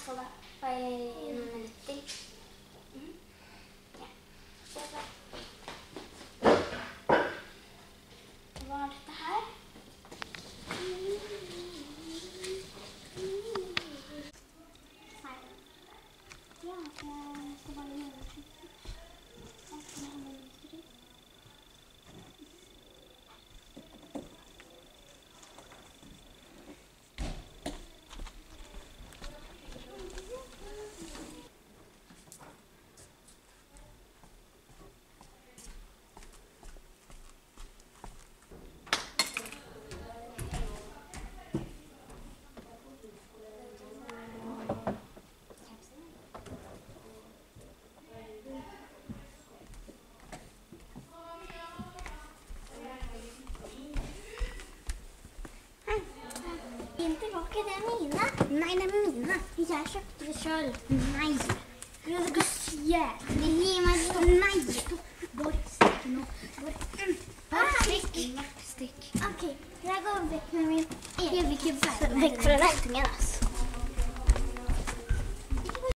få det på noen minutter. Ja. Hva er dette her? Ja, jeg skal bare gjøre det. Jenter, var ikke det mine? Nei, det er mine. Jeg kjøpte det selv. Nei. Jo, det går jævlig. Gi meg det. Nei. Bare stikk nå. Stikk. Ok, jeg går vekk med min egen. Jeg vil ikke være vekk fra leitingen, altså.